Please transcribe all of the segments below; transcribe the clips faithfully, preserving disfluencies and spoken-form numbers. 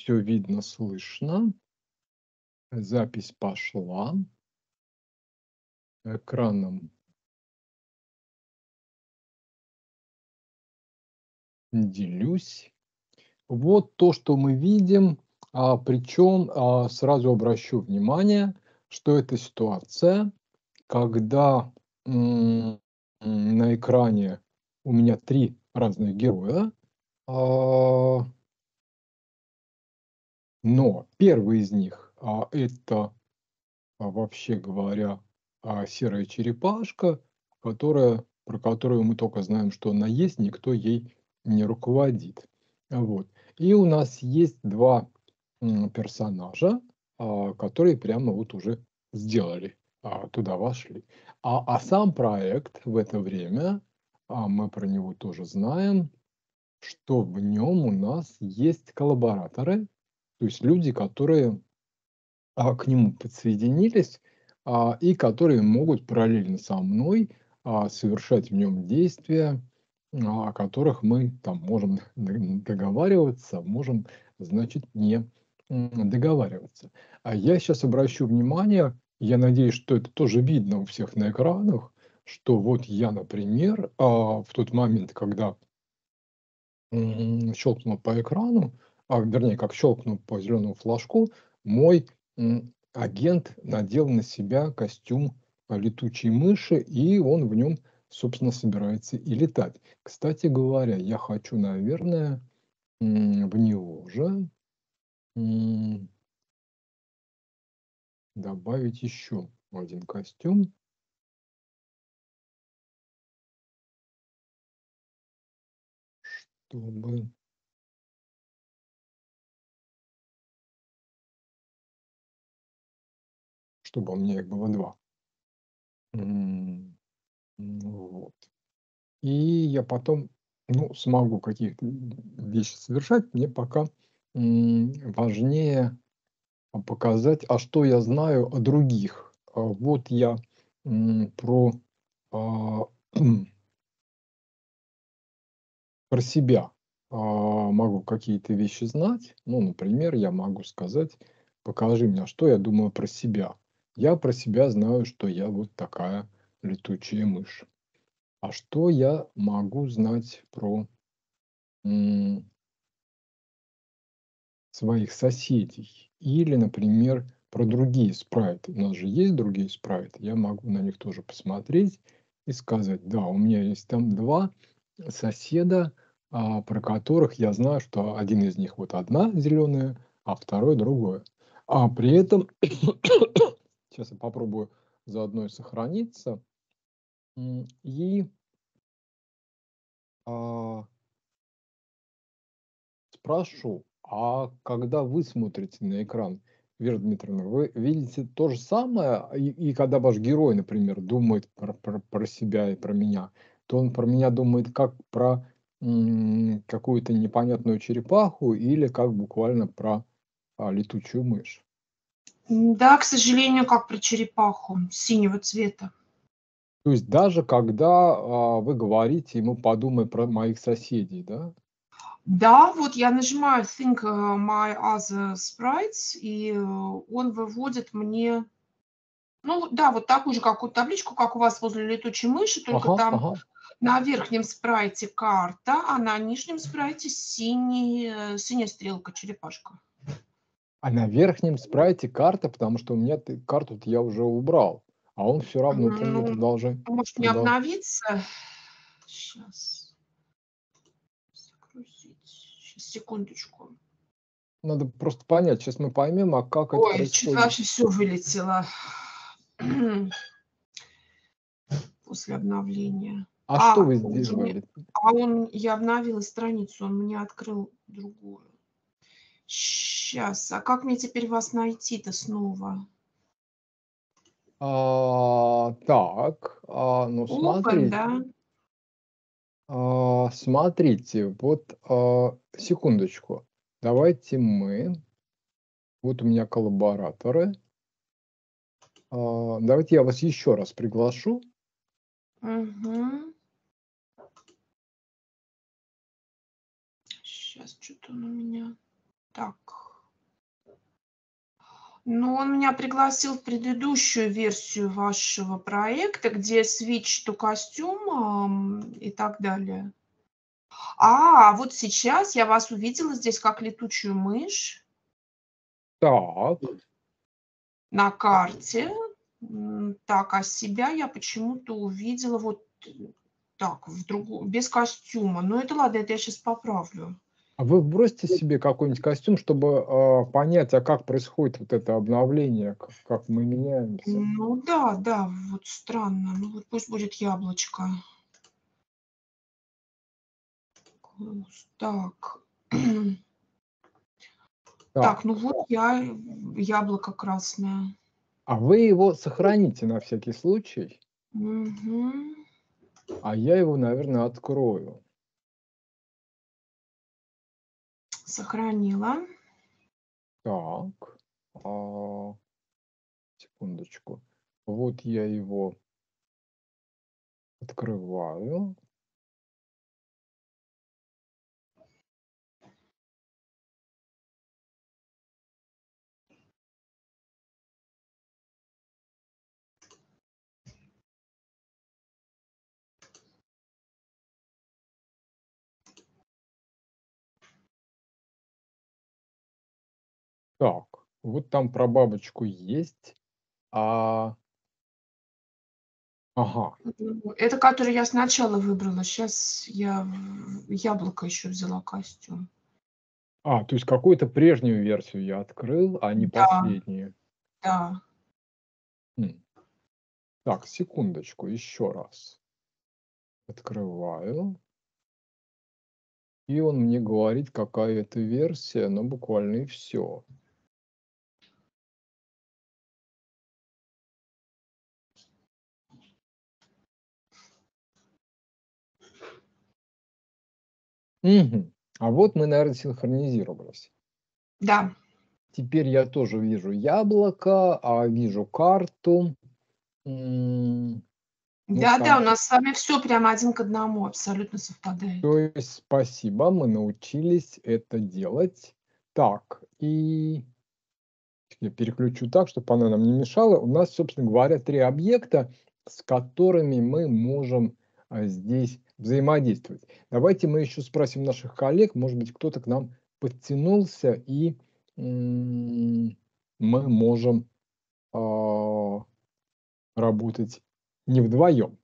все видно, слышно. Запись пошла. Экраном делюсь. Вот то, что мы видим, а, причем а, сразу обращу внимание, что это ситуация, когда м, м, на экране у меня три разных героя, а, но первый из них а, это, а, вообще говоря, а, серая черепашка, которая, про которую мы только знаем, что она есть, никто ей не руководит. Вот. И у нас есть два м, персонажа, а, которые прямо вот уже сделали, а, туда вошли. А, а сам проект в это время, а, мы про него тоже знаем, что в нем у нас есть коллабораторы, то есть люди, которые а, к нему подсоединились, а, и которые могут параллельно со мной а, совершать в нем действия, а, о которых мы там можем д- договариваться, можем, значит, не м, договариваться. А я сейчас обращу внимание, я надеюсь, что это тоже видно у всех на экранах, что вот я, например, а, в тот момент, когда м, щелкнул по экрану, а, вернее, как щелкнул по зеленому флажку, мой м, агент надел на себя костюм а, летучей мыши, и он в нем, собственно, собирается и летать. Кстати говоря, я хочу, наверное, м, в него же м, добавить еще один костюм, чтобы, чтобы у меня их было два. М, ну вот. И я потом, ну, смогу какие-то вещи совершать. Мне пока м, важнее а, показать, а что я знаю о других. А, Вот я м, про, а, про себя а, могу какие-то вещи знать. Ну, например, я могу сказать, покажи мне, а что я думаю про себя. Я про себя знаю, что я вот такая летучая мышь. А что я могу знать про м, своих соседей? Или, например, про другие спрайты. У нас же есть другие спрайты. Я могу на них тоже посмотреть и сказать, да, у меня есть там два соседа, а, про которых я знаю, что один из них вот одна зеленая, а второй другое. А при этом, сейчас я попробую заодно и сохраниться, м, и а, спрошу, а когда вы смотрите на экран, Вера Дмитриевна, вы видите то же самое? И, и когда ваш герой, например, думает про, про- про себя и про меня, то он про меня думает как про м, какую-то непонятную черепаху или как буквально про а, летучую мышь? Да, к сожалению, как про черепаху синего цвета. То есть даже когда а, вы говорите ему подумай про моих соседей, да? Да, вот я нажимаю Think э, My Other Sprites, и э, он выводит мне, ну вот да, вот такую же какую табличку, как у вас возле летучей мыши, только Ага, там ага. на верхнем спрайте карта, а на нижнем спрайте синий, э, синяя стрелка, черепашка. А на верхнем спрайте карта, потому что у меня ты карту я уже убрал, а он все равно про нее Ну, продолжает. может не Продол обновиться. Сейчас. Загрузить. Сейчас, секундочку. Надо просто понять, сейчас мы поймем, а как это Ой, что-то происходит. вообще все вылетело после обновления. А что А, вы он же мне сделали? а он я обновила страницу, он мне открыл другую. Сейчас, а как мне теперь вас найти-то снова? А, так, а, ну Open, смотрите, да? а, смотрите, вот, а, секундочку. Давайте мы вот у меня коллабораторы. А, давайте я вас еще раз приглашу. Угу. Сейчас что то он у меня. Так. Ну, он меня пригласил в предыдущую версию вашего проекта, где switch to костюм, и так далее. А, вот сейчас я вас увидела здесь как летучую мышь. Так. На карте. М, так, а себя я почему-то увидела вот так, в другу без костюма. Ну, это ладно, это я щас поправлю. А вы вбросьте себе какой-нибудь костюм, чтобы, а, понять, а как происходит вот это обновление, к как мы меняемся. Ну да, да, вот странно. Ну вот пусть будет яблочко. Класс. Так. Так, ну Так. вот я яблоко красное. А вы его сохраните на всякий случай. Мгм. А я его, наверно, открою. Сохранила. Так, а, секундочку. Вот я его открываю. Так, вот там про бабочку есть, а Ага. Это который я сначала выбрала. Щас я в яблоко еще взяла костюм. А, то есть какую-то прежнюю версию я открыл, а не Да. последнюю. Да. М. Так, секундочку, еще раз. Открываю. И он мне говорит, какая это версия, но буквально и всё. Мгм. А вот мы, наверно, синхронизировались. Да. Теперь я тоже вижу яблоко, а, вижу карту. М. Ну, Да-да, у там нас с вами всё прямо один к одному абсолютно совпадает. То есть спасибо, мы научились это делать. Так, и я переключу так, чтоб она нам не мешала. У нас, собственно говоря, три объекта, с которыми мы можем, а, здесь взаимодействовать. Давайте мы еще спросим наших коллег, может быть, кто-то к нам подтянулся, и, м, мы можем, а, работать не вдвоем.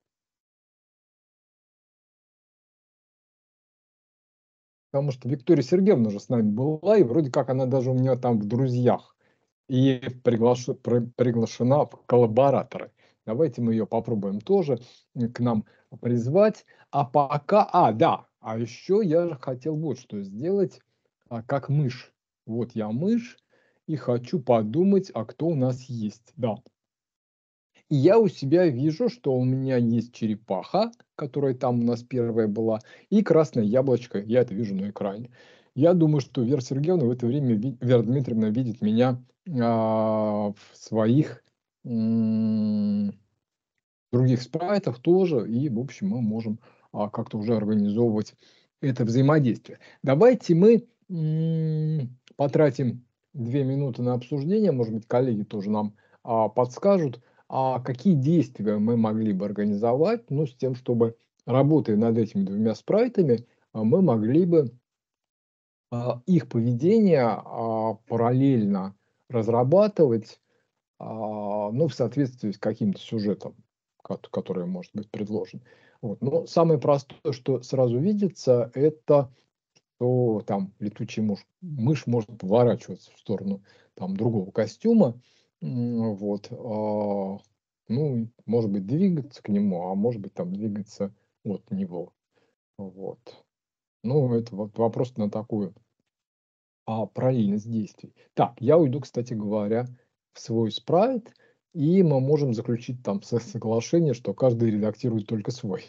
Потому что Виктория Сергеевна уже с нами была, и вроде как она даже у меня там в друзьях, и приглаш при приглашена в коллабораторы. Давайте мы ее попробуем тоже, м, к нам призвать. А пока а, да, а еще я же хотел вот что сделать, а, как мышь. Вот я мышь и хочу подумать, а кто у нас есть. Да. И я у себя вижу, что у меня есть черепаха, которая там у нас первая была, и красное яблочко. Я это вижу на экране. Я думаю, что Вера Сергеевна в это время, ви Вера Дмитриевна видит меня, а, в своих, м, других спрайтах тоже, и, в общем, мы можем, а, как-то уже организовывать это взаимодействие. Давайте мы, м, потратим две минуты на обсуждение, может быть, коллеги тоже нам, а, подскажут, а какие действия мы могли бы организовать, ну, с тем, чтобы, работая над этими двумя спрайтами, а, мы могли бы а, их поведение, а, параллельно разрабатывать, а, ну, в соответствии с каким-то сюжетом, кот который может быть предложен. Вот. Но самое простое, что сразу видится, это то там летучая муш мышь может поворачиваться в сторону там другого костюма. М, вот, а, ну, может быть, двигаться к нему, а может быть, там двигаться от него. Вот. Ну, это вот вопрос на такую а, параллельность действий. Так, я уйду, кстати говоря, в свой спрайт, и мы можем заключить там со соглашение, что каждый редактирует только свой.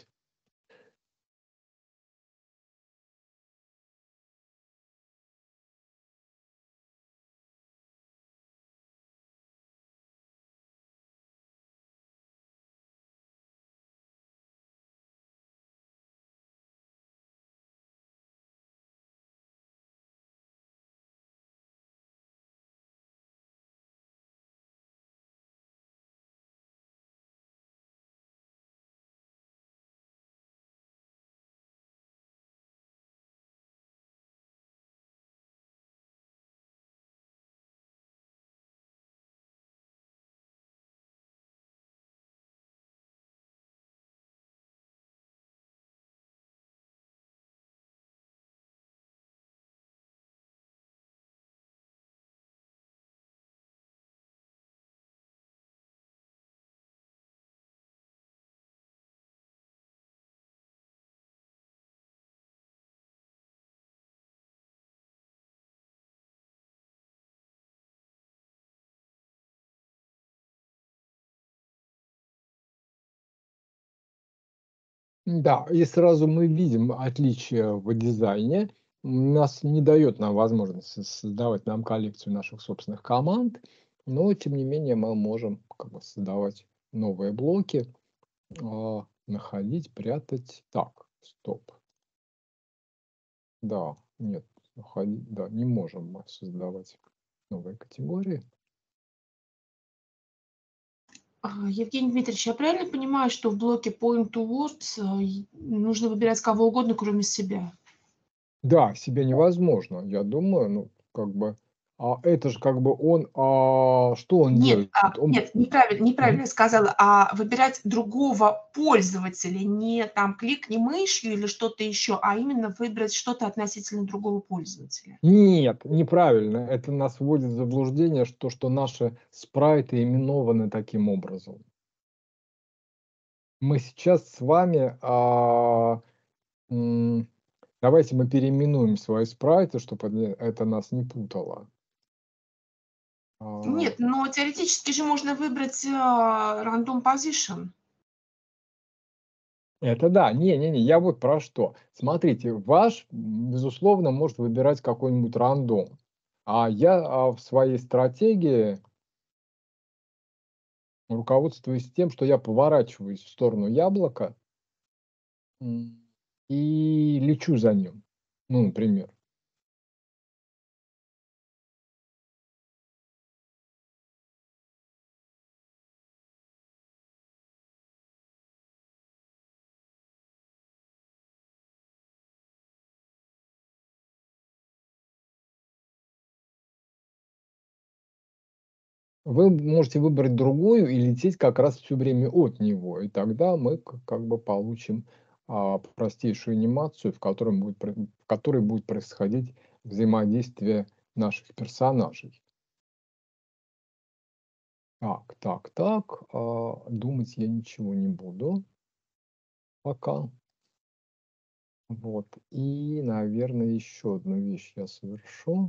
Да, и сразу мы видим отличия в дизайне. М, Нас не дает нам возможность со- создавать нам коллекцию наших собственных команд, но тем не менее мы можем как бы создавать новые блоки, а, находить, прятать. Так, стоп. Да, нет, находить, да, не можем мы создавать новые категории. А, Евгений Дмитриевич, я правильно понимаю, что в блоке Point to Words а, и нужно выбирать кого угодно, кроме себя? Да, себя невозможно, я думаю, ну, как бы, а это же как бы он, а, что он Нет, делает? а, Он, нет, неправильно, неправильно Мгм. я сказала, а выбирать другого пользователя, не там кликни мышью или что-то еще, а именно выбрать что-то относительно другого пользователя. Нет, неправильно, это нас вводит в заблуждение, что, что наши спрайты именованы таким образом. Мы сейчас с вами, а, м, давайте мы переименуем свои спрайты, чтобы это нас не путало. А, Нет, но теоретически же можно выбрать а, random position. Это да, не-не-не, я вот про что. Смотрите, ваш, м, безусловно, может выбирать какой-нибудь рандом, а я, а, в своей стратегии руководствуюсь тем, что я поворачиваюсь в сторону яблока, м, и лечу за ним. Ну, например. Вы можете выбрать другую и лететь как раз все время от него, и тогда мы к как бы получим, а, простейшую анимацию, в котором будет про в которой будет происходить взаимодействие наших персонажей. Так, так, так, а, думать я ничего не буду пока. Вот. И, наверное, еще одну вещь я совершу.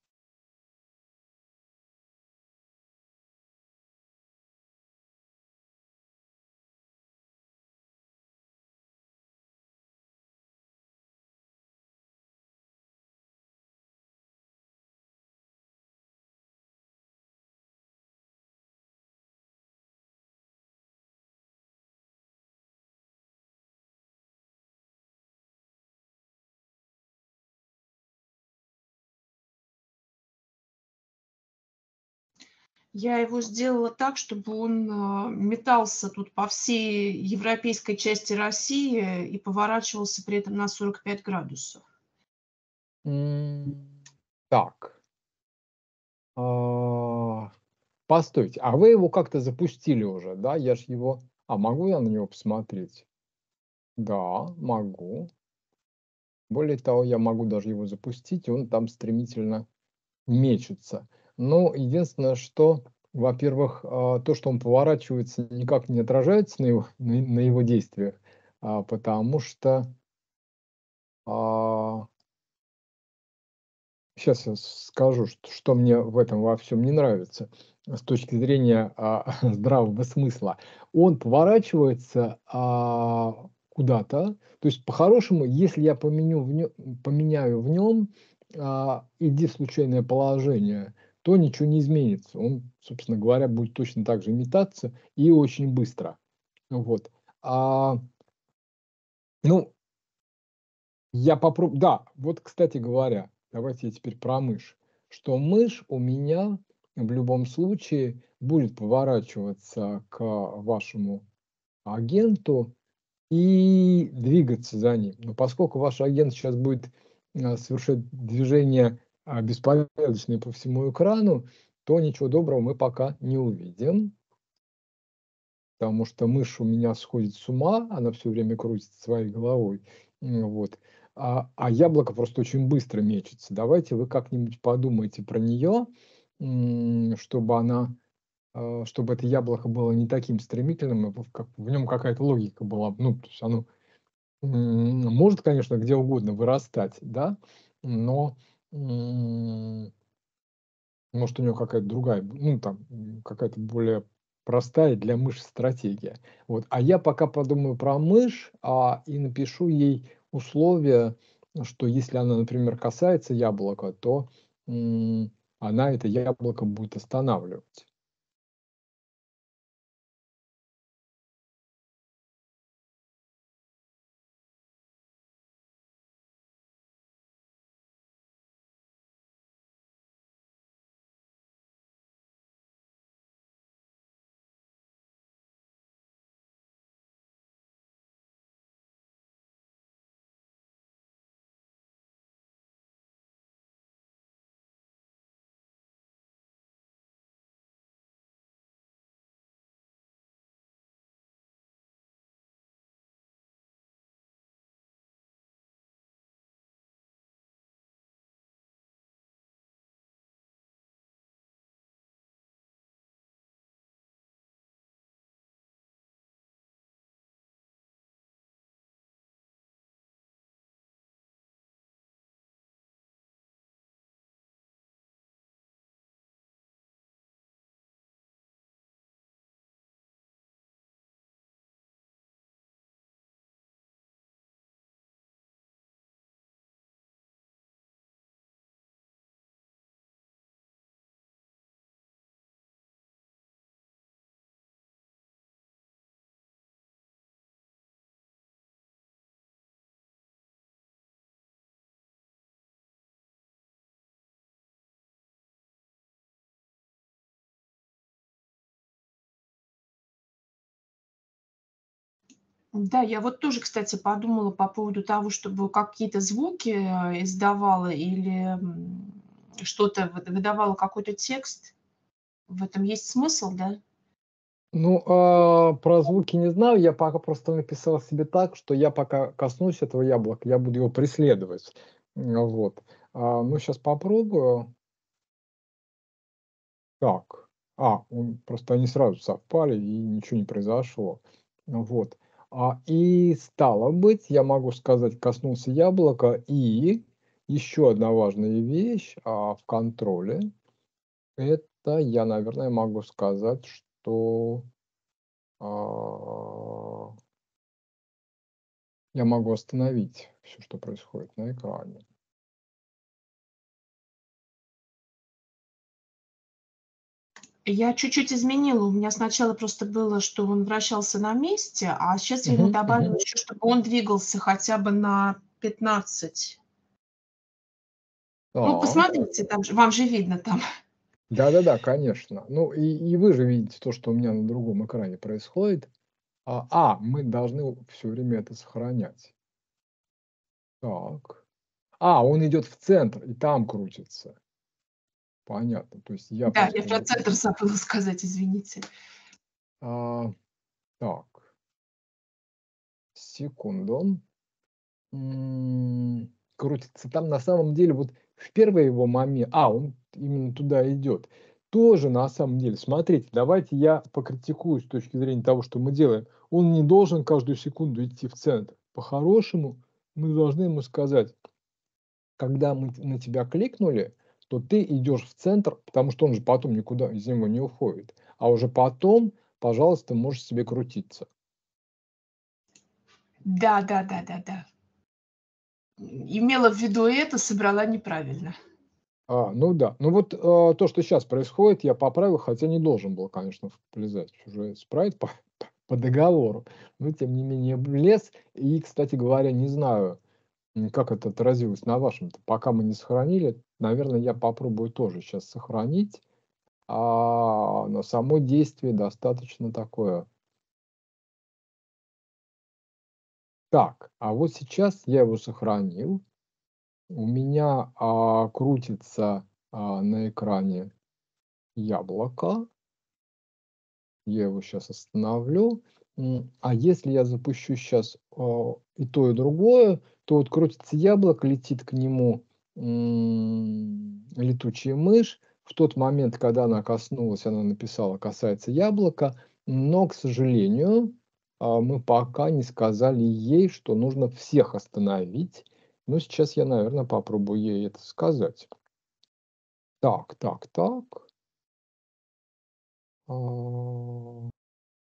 Я его сделала так, чтобы он а, метался тут по всей европейской части России и поворачивался при этом на сорок пять градусов. М, так, а, постойте, а вы его как-то запустили уже, да? Я ж его а могу я на него посмотреть? Да, могу. Более того, я могу даже его запустить, и он там стремительно мечется. Но единственное, что, во-первых, а, то, что он поворачивается, никак не отражается на его на на его действиях, а, потому что, а, щас я скажу, что что мне в этом во всем не нравится с точки зрения, а, здравого смысла. Он поворачивается, а, куда-то. То есть, по-хорошему, если я поменю в нё поменяю в нем, а, иди в случайное положение, то ничего не изменится. Он, собственно говоря, будет точно так же метаться и очень быстро. Вот. А, ну, я попроб да, вот, кстати говоря, давайте я теперь про мышь. Что мышь у меня в любом случае будет поворачиваться к вашему агенту и двигаться за ним. Но поскольку ваш агент сейчас будет, а, совершать движения, а, беспорядочные по всему экрану, то ничего доброго мы пока не увидим. Потому что мышь у меня сходит с ума, она все время крутит своей головой. М, вот. А, а яблоко просто очень быстро мечется. Давайте вы как-нибудь подумайте про нее, чтобы она, а, чтобы это яблоко было не таким стремительным, и в как в нем какая-то логика была. Ну, то есть оно, м, может, конечно, где угодно вырастать, да, но, м, может, у него какая-то другая, ну, там, м, какая-то более простая для мыши стратегия. Вот. А я пока подумаю про мышь, а, и напишу ей условия, что если она, например, касается яблока, то, м, она это яблоко будет останавливать. Да, я вот тоже, кстати, подумала по поводу того, чтобы какие-то звуки, а, издавала или, м, что-то выд выдавала какой-то текст. В этом есть смысл, да? Ну, а, про звуки не знаю. Я пока просто написал себе так, что я пока коснусь этого яблока, я буду его преследовать. М, вот. А, ну, сейчас попробую. Так. А, м, просто они сразу совпали, и ничего не произошло. Ну вот. А, и стало быть, я могу сказать, коснулся яблока. И еще одна важная вещь, а, в контроле- это я, наверное, могу сказать, что, а я могу остановить всё, что происходит на экране. Я чуть-чуть изменила. У меня сначала просто было, что он вращался на месте, а щас я ему Мгм, добавила мгм. еще, чтобы он двигался хотя бы на пятнадцать. Ну, Так. посмотрите, там же, вам же видно там. Да-да-да, конечно. Ну, и и вы же видите то, что у меня на другом экране происходит. А, а, мы должны всё время это сохранять. Так. А, он идет в центр и там крутится. Понятно. То есть я Да, я просто про не центр забыла сказать, извините. А, так. Секунду. М, крутится там на самом деле вот в первый его моме а, он именно туда идет. Тоже на самом деле, смотрите, давайте я покритикую с точки зрения того, что мы делаем. Он не должен каждую секунду идти в центр. По-хорошему, мы должны ему сказать: "Когда мы т на тебя кликнули, то ты идешь в центр", потому что он же потом никуда из него не уходит. "А уже потом, пожалуйста, можешь себе крутиться". Да да да да да. М, имела в виду это, собрала неправильно. А, ну да. Ну вот, а, то, что щас происходит, я поправил, хотя не должен был, конечно, влезать в чужой спрайт по по по договору, но тем не менее влез. И, кстати говоря, не знаю, м, как это отразилось на вашем-то. Пока мы не сохранили, наверно, я попробую тоже щас сохранить. А, но само действие достаточно такое Так, а вот сейчас я его сохранил. У меня, а, крутится, а, на экране яблоко. Я его щас остановлю. М, а если я запущу щас, а, и то, и другое, то вот крутится яблоко, летит к нему, м, летучая мышь. В тот момент, когда она коснулась, она написала: "Касается яблока". Но, к сожалению, а, мы пока не сказали ей, что нужно всех остановить. Но сейчас я, наверно, попробую ей это сказать. Так так так. А,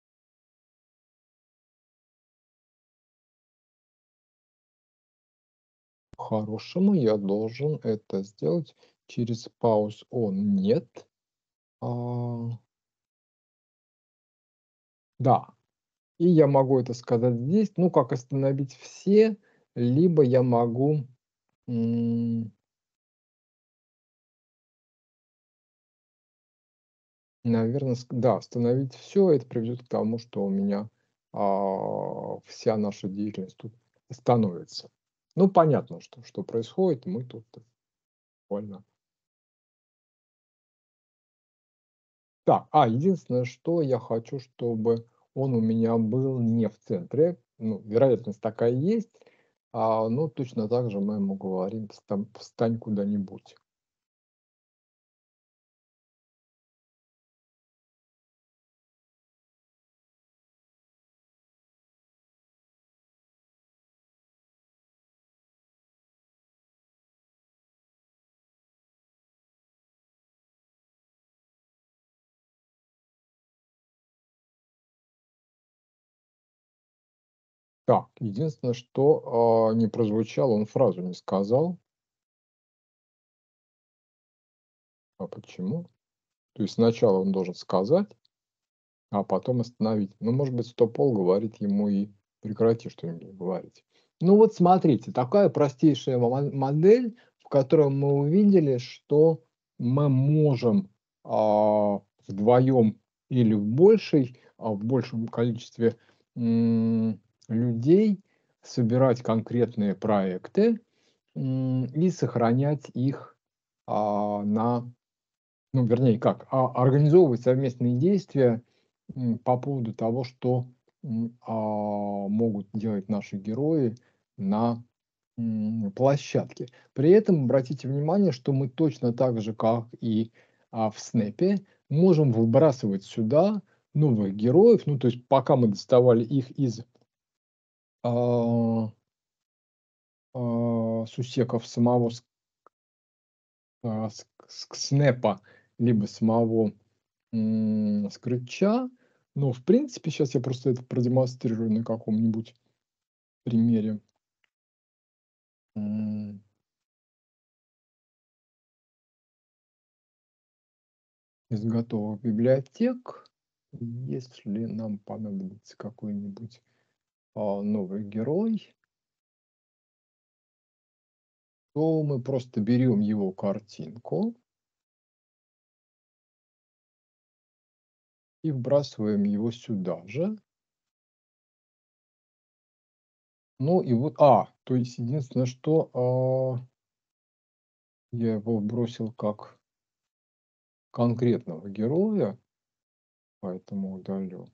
По-хорошему я должен это сделать через pause on нет. А, да, и я могу это сказать здесь, ну, как остановить все, либо я могу, наверное, да, остановить все. Это приведет к тому, что у меня а, вся наша деятельность тут остановится. Ну, понятно, что, что происходит, мы тут буквально. Так, а, единственное, что я хочу, чтобы он у меня был не в центре. Ну, вероятность такая есть. А, ну, точно так же мы ему говорим: «Встам встань куда-нибудь». Так, единственное, что, а, не прозвучало, он фразу не сказал. А почему? То есть сначала он должен сказать, а потом остановить. Ну, может быть, стоп-all говорит ему и прекрати что-нибудь говорить. Ну вот смотрите, такая простейшая мо- модель, в которой мы увидели, что мы можем а, вдвоем или в большей, а, в большем количестве м, людей собирать конкретные проекты м, и сохранять их а, на, ну, вернее, как, а, организовывать совместные действия м, по поводу того, что м, а, могут делать наши герои на м, площадке. При этом обратите внимание, что мы точно так же, как и а, в Снэпе, можем выбрасывать сюда новых героев. Ну, то есть пока мы доставали их из а, а, сусеков самого с- а, с- с- Снэпа, либо самого М, скрытча. Но, в принципе, сейчас я просто это продемонстрирую на каком-нибудь примере. М, Из готовых библиотек, если нам понадобится какой-нибудь а, новый герой, то мы просто берем его картинку и вбрасываем его сюда же. Ну и вот, а, то есть единственное, что а, я его вбросил как конкретного героя, поэтому удалю.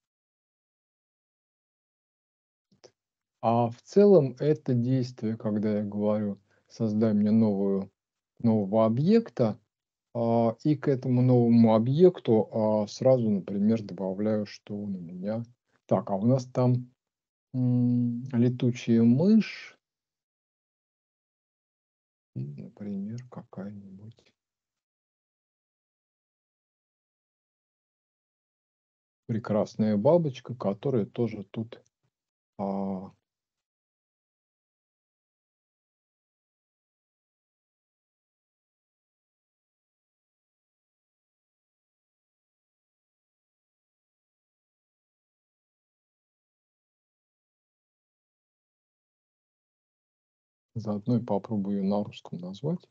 А в целом это действие, когда я говорю: «Создай мне новую нового объекта», а, и к этому новому объекту, а, сразу, например, добавляю, что он у меня. Так, а у нас там, м, летучая мышь и, например, какая-нибудь прекрасная бабочка, которая тоже тут, а, заодно и попробую её на русском назвать.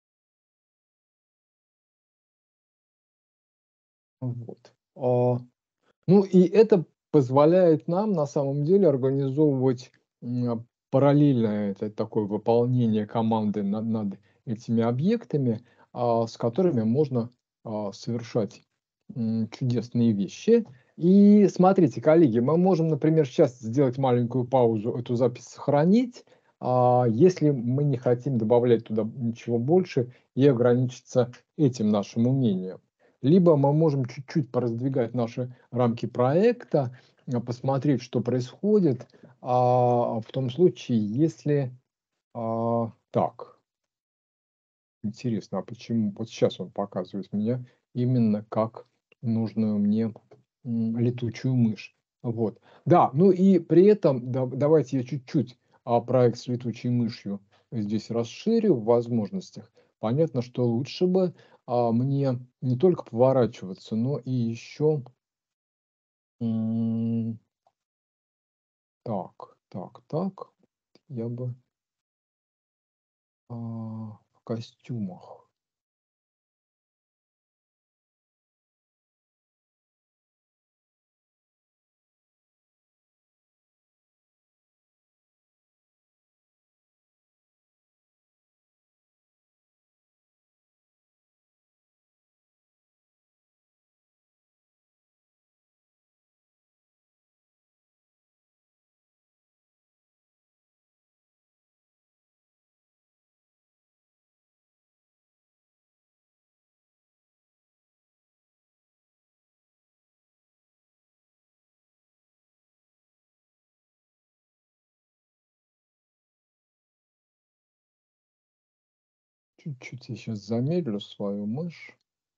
Вот. А Ну и это позволяет нам на самом деле организовывать м, параллельное это такое выполнение команды над, над этими объектами, а, с которыми можно а, совершать м, чудесные вещи. И смотрите, коллеги, мы можем, например, сейчас сделать маленькую паузу, эту запись сохранить, а, если мы не хотим добавлять туда ничего больше и ограничиться этим нашим умением. Либо мы можем чуть-чуть пораздвигать наши рамки проекта, а, посмотреть, что происходит, а, в том случае, если, а, так, интересно, а почему вот сейчас он показывает меня именно как нужную мне м, летучую мышь. Вот. Да, ну и при этом да, давайте я чуть-чуть а, проект с летучей мышью здесь расширю в возможностях. Понятно, что лучше бы а, мне не только поворачиваться, но и еще м, так, так, так, я бы а, в костюмах. Чуть-чуть я сейчас замедлю свою мышь.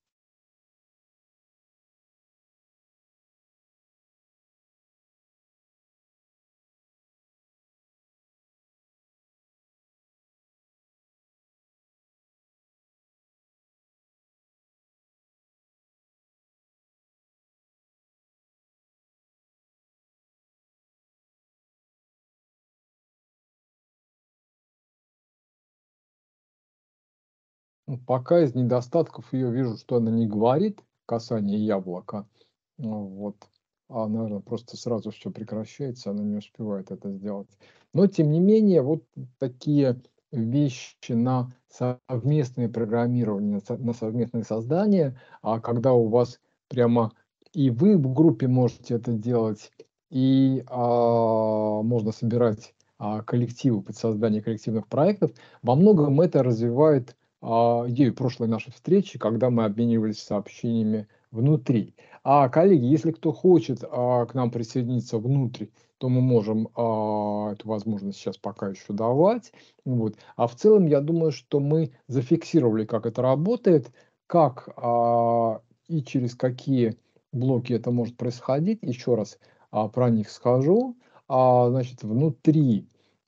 Ну, пока из недостатков ее вижу, что она не говорит касание яблока. Ну вот. А, наверно, просто сразу все прекращается, она не успевает это сделать. Но тем не менее, вот такие вещи на совместное программирование, со на совместное создание, а когда у вас прямо и вы в группе можете это делать, и, а, можно собирать, а, коллективы под создание коллективных проектов. Во многом это развивает, а, идею прошлой нашей встречи, когда мы обменивались сообщениями внутри. А, коллеги, если кто хочет, а, к нам присоединиться внутрь, то мы можем, а, эту возможность сейчас пока еще давать. Вот. А в целом, я думаю, что мы зафиксировали, как это работает, как, а, и через какие блоки это может происходить. Еще раз, а, про них скажу. А, значит, внутри,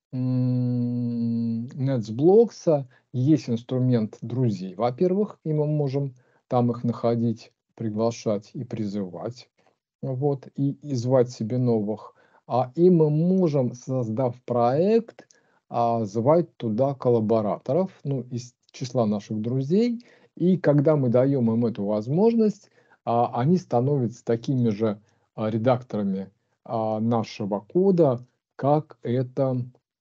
м, нетсблокса есть инструмент друзей, во-первых, и мы можем там их находить, приглашать и призывать, вот, и и звать себе новых. А, и мы можем, создав проект, а, звать туда коллабораторов, ну, из числа наших друзей. И когда мы даем им эту возможность, а, они становятся такими же, а, редакторами, а, нашего кода, как это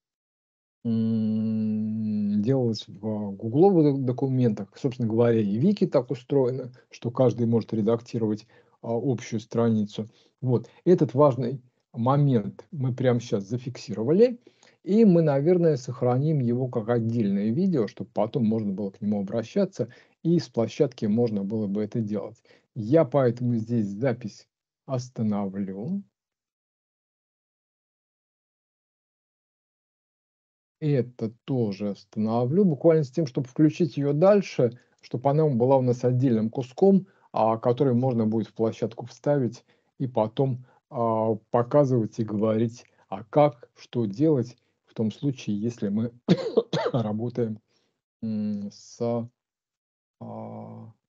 М, делалось в гугловых документах. Собственно говоря, и вики так устроено, что каждый может редактировать, а, общую страницу. Вот. Этот важный момент мы прямо сейчас зафиксировали, и мы, наверное, сохраним его как отдельное видео, чтобы потом можно было к нему обращаться, и с площадки можно было бы это делать. Я поэтому здесь запись остановлю. Это тоже остановлю, буквально с тем, чтобы включить ее дальше, чтобы она была у нас отдельным куском, а, который можно будет в площадку вставить и потом, а, показывать и говорить, а как, что делать в том случае, если мы работаем, м, с, а